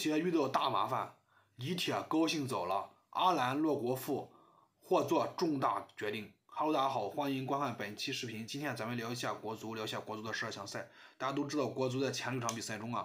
协遇到大麻烦，李铁高兴走了，阿兰、洛国富或做重大决定。Hello， 大家好，欢迎观看本期视频。今天咱们聊一下国足，聊一下国足的12强赛。大家都知道，国足在前6场比赛中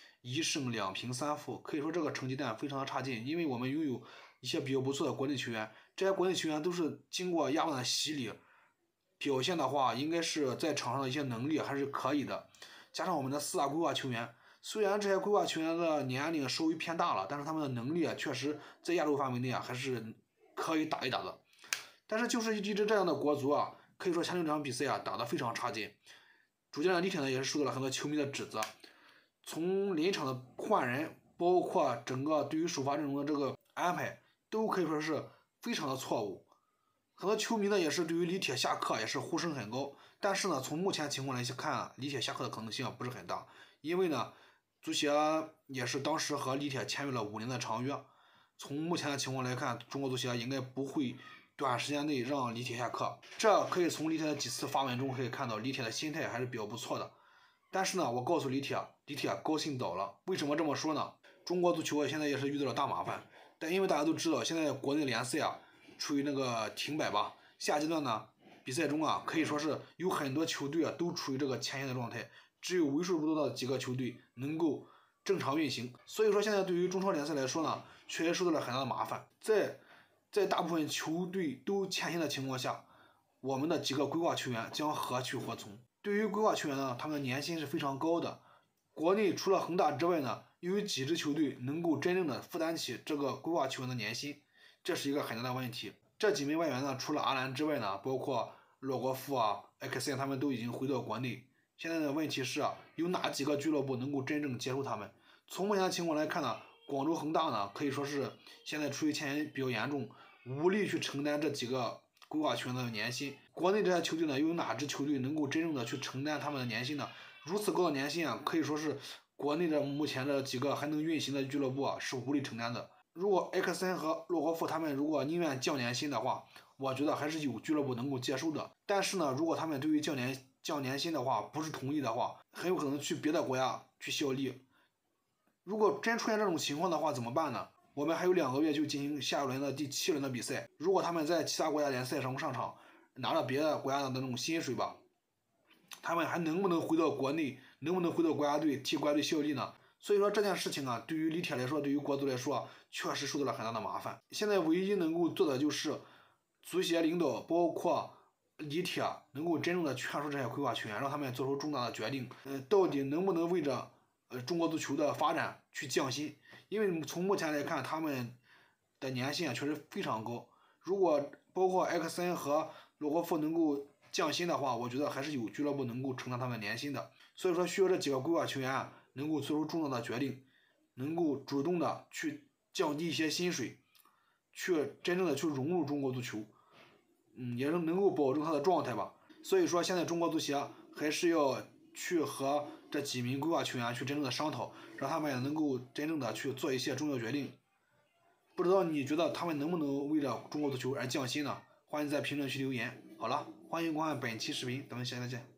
1胜2平3负，可以说这个成绩单非常的差劲。因为我们拥有一些比较不错的国内球员，这些国内球员都是经过亚冠的洗礼，表现的话，应该是在场上的一些能力还是可以的。加上我们的4大规划球员，虽然这些规划球员的年龄稍微偏大了，但是他们的能力确实在亚洲范围内还是可以打一打的。但是就是一支这样的国足可以说前6场比赛打得非常差劲。主教练李铁呢也是受到了很多球迷的指责，从临场的换人，包括整个对于首发阵容的这个安排，都可以说是非常的错误。很多球迷呢也是对于李铁下课也是呼声很高，但是呢从目前情况来看，李铁下课的可能性不是很大，因为呢足协也是当时和李铁签约了5年的长约。从目前的情况来看，中国足协应该不会短时间内让李铁下课，这可以从李铁的几次发文中可以看到，李铁的心态还是比较不错的。但是呢，我告诉李铁高兴倒了。为什么这么说呢？中国足球现在也是遇到了大麻烦，但因为大家都知道，现在国内联赛处于那个停摆吧，下阶段呢比赛中可以说是有很多球队都处于这个欠薪的状态，只有为数不多的几个球队能够正常运行。所以说现在对于中超联赛来说呢，确实受到了很大的麻烦。在大部分球队都欠薪的情况下，我们的几个规划球员将何去何从？对于规划球员呢，他们的年薪是非常高的。国内除了恒大之外呢，又有几支球队能够真正的负担起这个规划球员的年薪，这是一个很大的问题。这几名外援呢，除了阿兰之外呢，包括洛国富埃克森他们都已经回到国内。现在的问题是有哪几个俱乐部能够真正接受他们？从目前的情况来看呢，广州恒大呢可以说是现在处于欠薪比较严重，无力去承担这几个规划球员的年薪。国内这些球队呢，又有哪支球队能够真正的去承担他们的年薪呢？如此高的年薪可以说是国内的目前这几个还能运行的俱乐部是无力承担的。如果埃克森和洛国富他们如果宁愿降年薪的话，我觉得还是有俱乐部能够接受的。但是呢，如果他们对于降年薪的话不是同意的话，很有可能去别的国家去效力。如果真出现这种情况的话，怎么办呢？我们还有2个月就进行下一轮的第7轮的比赛。如果他们在其他国家联赛上场，拿了别的国家的那种薪水吧，他们还能不能回到国内，能不能回到国家队替国家队效力呢？所以说这件事情对于李铁来说，对于国足来说，确实受到了很大的麻烦。现在唯一能够做的就是足协领导包括李铁能够真正的劝说这些规划球员，让他们做出重大的决定。到底能不能为着中国足球的发展去降薪？因为从目前来看，他们的年薪确实非常高。如果包括埃克森和洛国富能够降薪的话，我觉得还是有俱乐部能够承担他们年薪的。所以说需要这几个规划球员能够做出重大的决定，能够主动的去降低一些薪水，去真正的去融入中国足球，也是能够保证他的状态吧。所以说现在中国足协还是要去和这几名规划球员去真正的商讨，让他们能够真正的去做一些重要决定。不知道你觉得他们能不能为了中国足球而降薪呢？欢迎在评论区留言。好了，欢迎观看本期视频，咱们下期再见。